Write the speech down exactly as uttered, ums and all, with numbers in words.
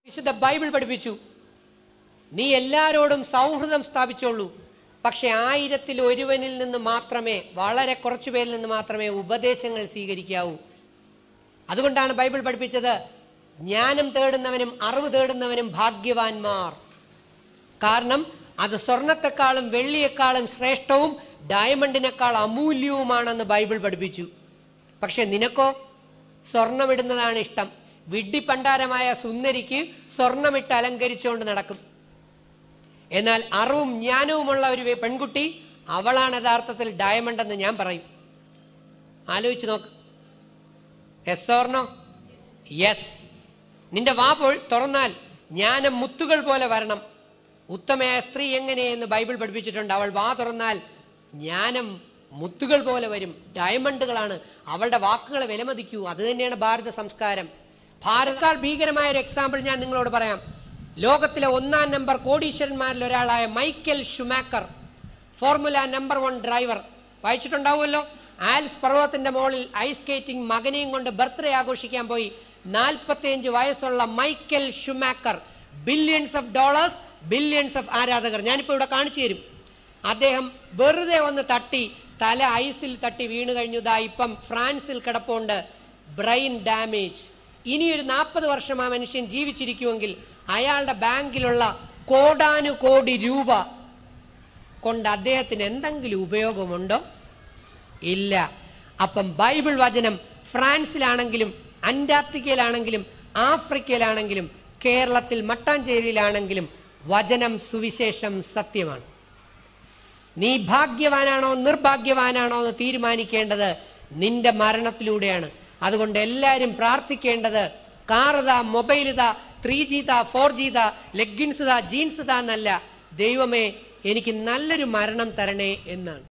വിശുദ്ധ ബൈബിൾ പഠിപ്പിച്ചു, നീ എല്ലാവരോടും സൗഹൃദം സ്ഥാപിച്ചോളൂ, പക്ഷെ ആയിരത്തിൽ ഒരുവനിൽ നിന്ന് മാത്രമേ, വളരെ കുറച്ചു പേരിൽ നിന്ന് മാത്രമേ ഉപദേശങ്ങൾ സ്വീകരിക്കാവൂ. അതുകൊണ്ടാണ് ബൈബിൾ പഠിപ്പിച്ചത്, ജ്ഞാനം തേടുന്നവനും അറിവ് തേടുന്നവനും ഭാഗ്യവാന്മാർ. കാരണം അത് സ്വർണത്തെക്കാളും വെള്ളിയെക്കാളും ശ്രേഷ്ഠവും ഡയമണ്ടിനേക്കാൾ അമൂല്യവുമാണെന്ന് ബൈബിൾ പഠിപ്പിച്ചു. പക്ഷെ നിനക്കോ സ്വർണമിടുന്നതാണ് ഇഷ്ടം. വിഡ്ഢിപ്പണ്ടാരമായ സുന്ദരിക്ക് സ്വർണമിട്ട് അലങ്കരിച്ചുകൊണ്ട് നടക്കും. എന്നാൽ അറിവും ജ്ഞാനവുമുള്ള ഒരു പെൺകുട്ടി, അവളാണ് യഥാർത്ഥത്തിൽ ഡയമണ്ട് എന്ന് ഞാൻ പറയും. ആലോചിച്ച് നോക്ക്. Yes or no? യെസ്. നിന്റെ വാ തുറന്നാൽ ജ്ഞാനം മുത്തുകൾ പോലെ വരണം. ഉത്തമയായ സ്ത്രീ എങ്ങനെയെന്ന് ബൈബിൾ പഠിപ്പിച്ചിട്ടുണ്ട്. അവൾ വാ തുറന്നാൽ ജ്ഞാനം മുത്തുകൾ പോലെ വരും, ഡയമണ്ടുകളാണ്. അവളുടെ വാക്കുകളെ വിലമതിക്കൂ. അത് തന്നെയാണ് ഭാരത സംസ്കാരം. ഭാരതക്കാൾ ഭീകരമായ ഒരു എക്സാമ്പിൾ ഞാൻ നിങ്ങളോട് പറയാം. ലോകത്തിലെ ഒന്നാം നമ്പർ കോടീശ്വരന്മാരിൽ ഒരാളായ Michael Schumacher, formula number one driver, വായിച്ചിട്ടുണ്ടാവുമല്ലോ. ആൽസ് പർവ്വതത്തിന്റെ മുകളിൽ ഐസ് സ്കേറ്റിംഗ് മകനെയും കൊണ്ട് ബർത്ത്ഡേ ആഘോഷിക്കാൻ പോയി. നാൽപ്പത്തിയഞ്ച് വയസ്സുള്ള Michael Schumacher, billions of dollars, billions of ആരാധകർ. ഞാനിപ്പോൾ ഇവിടെ കാണിച്ചു തരും. അദ്ദേഹം വെറുതെ ഒന്ന് തട്ടി, തല ഐസിൽ തട്ടി വീണ് കഴിഞ്ഞു. ദാ ഇപ്പം ഫ്രാൻസിൽ കിടപ്പുണ്ട്, ബ്രെയിൻ ഡാമേജ്. ഇനിയൊരു നാൽപ്പത് വർഷം ആ മനുഷ്യൻ ജീവിച്ചിരിക്കുമെങ്കിൽ അയാളുടെ ബാങ്കിലുള്ള കോടാനുകോടി രൂപ കൊണ്ട് അദ്ദേഹത്തിന് എന്തെങ്കിലും ഉപയോഗമുണ്ടോ? ഇല്ല. അപ്പം ബൈബിൾ വചനം ഫ്രാൻസിലാണെങ്കിലും അന്റാർട്ടിക്കയിലാണെങ്കിലും ആഫ്രിക്കയിലാണെങ്കിലും കേരളത്തിൽ മട്ടാഞ്ചേരിയിലാണെങ്കിലും വചനം സുവിശേഷം സത്യമാണ്. നീ ഭാഗ്യവാനാണോ നിർഭാഗ്യവാനാണോ എന്ന് തീരുമാനിക്കേണ്ടത് നിന്റെ മരണത്തിലൂടെയാണ്. അതുകൊണ്ട് എല്ലാവരും പ്രാർത്ഥിക്കേണ്ടത് കാർ ഇതാ, മൊബൈൽ ഇതാ, ത്രീ ജി താ, ഫോർ ജി താ, ലെഗിൻസ് താ, ജീൻസ് താ എന്നല്ല, ദൈവമേ എനിക്ക് നല്ലൊരു മരണം തരണേ എന്നാണ്.